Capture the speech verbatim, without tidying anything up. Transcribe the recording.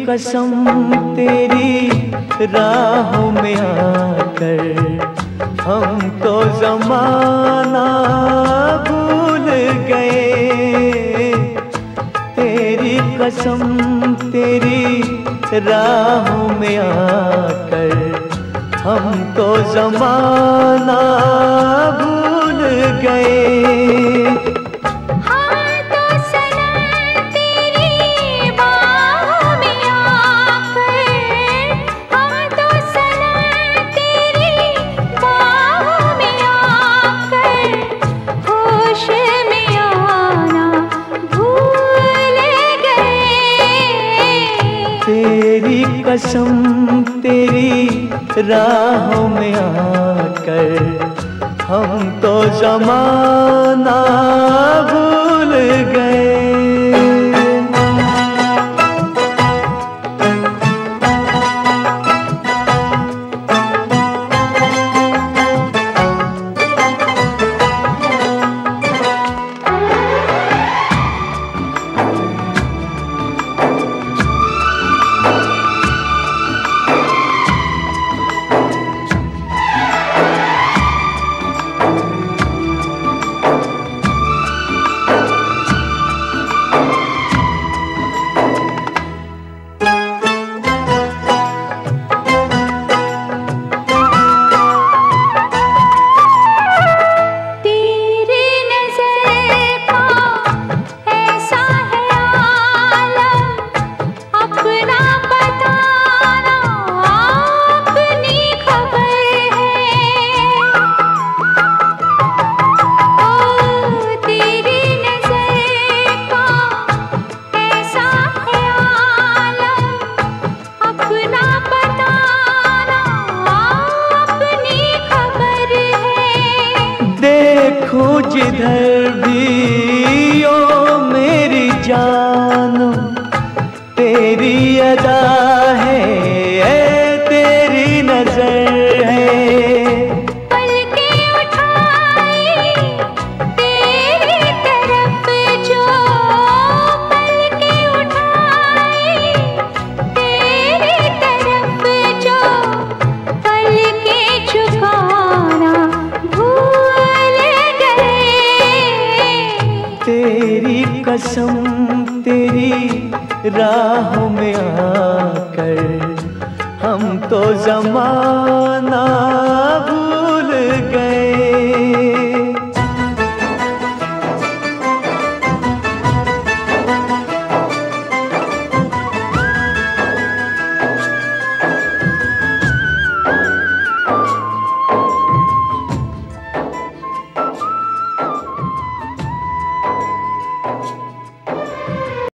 कसम तेरी राहों में आकर हम तो ज़माना भूल गए। तेरी कसम तेरी राहों में आकर हम तो ज़माना भूल गए। तेरी कसम तेरी राहों में आकर हम तो ज़माना भूल गए। देखो जिधर भी ओ मेरी जान, तेरी अदा है ए तेरी नजर है। पलके उठाई तेरी तरफ जो, पलके उठाई तेरी तरफ जो, पलके झुकाना भूल गए। तेरी कसम तेरी राहों में आकर हम तो ज़माना